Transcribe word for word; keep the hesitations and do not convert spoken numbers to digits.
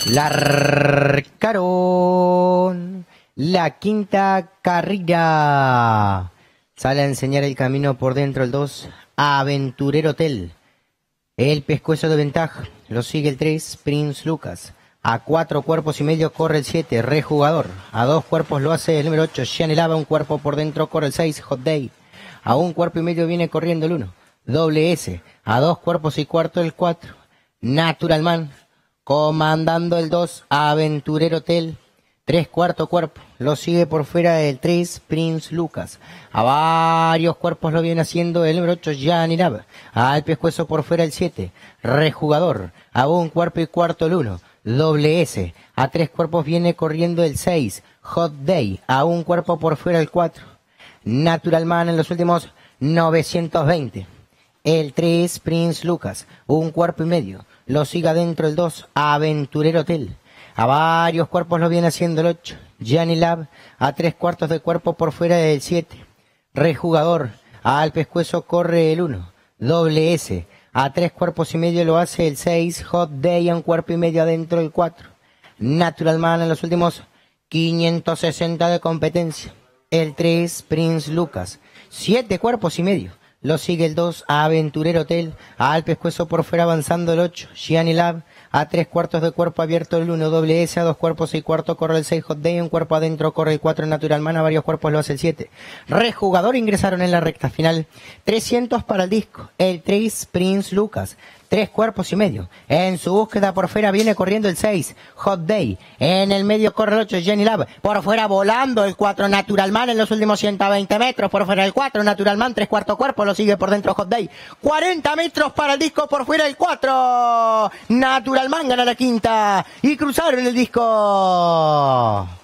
Larcaron la quinta carrera. Sale a enseñar el camino por dentro el dos, Aventurero Hotel. El pescuezo de ventaja, lo sigue el tres, Prince Lucas. A cuatro cuerpos y medio corre el siete, Rejugador. A dos cuerpos lo hace el número ocho, Lava. Un cuerpo por dentro corre el seis, Hot Day. A un cuerpo y medio viene corriendo el uno, Doble S. A dos cuerpos y cuarto el cuatro, Natural Man. Comandando el dos, Aventurero Hotel. Tres cuarto cuerpo, lo sigue por fuera el tres, Prince Lucas. A varios cuerpos lo viene haciendo el número ocho, Lava. Al pescuezo por fuera el siete, Rejugador. A un cuerpo y cuarto el uno, Doble S. A tres cuerpos viene corriendo el seis, Hot Day. A un cuerpo por fuera el cuatro, Natural Man en los últimos novecientos veinte. El tres, Prince Lucas. Un cuerpo y medio. Lo sigue adentro el dos, Aventurero Hotel. A varios cuerpos lo viene haciendo el ocho, Lab. A tres cuartos de cuerpo por fuera el siete, Rejugador. Al pescuezo corre el uno, Doble S. A tres cuerpos y medio lo hace el seis, Hot Day. A un cuerpo y medio adentro el cuatro, Natural Man en los últimos quinientos sesenta de competencia. El tres, Prince Lucas. Siete cuerpos y medio. Lo sigue el dos, Aventurero Hotel. Al pescuezo por fuera avanzando el ocho, Lab. A tres cuartos de cuerpo abierto el uno, Doble S. A dos cuerpos y cuarto corre el seis, Hot Day. Un cuerpo adentro corre el cuatro, Natural Man. A varios cuerpos lo hace el siete, Rejugador. Ingresaron en la recta final. trescientos para el disco. El tres, Prince Lucas. Tres cuerpos y medio. En su búsqueda por fuera viene corriendo el seis, Hot Day. En el medio corre el ocho, Lab. Por fuera volando el cuatro, Natural Man en los últimos ciento veinte metros. Por fuera el cuatro, Natural Man. Tres cuarto cuerpo, lo sigue por dentro Hot Day. cuarenta metros para el disco, por fuera el cuatro. Natural Man gana la quinta y cruzaron el disco.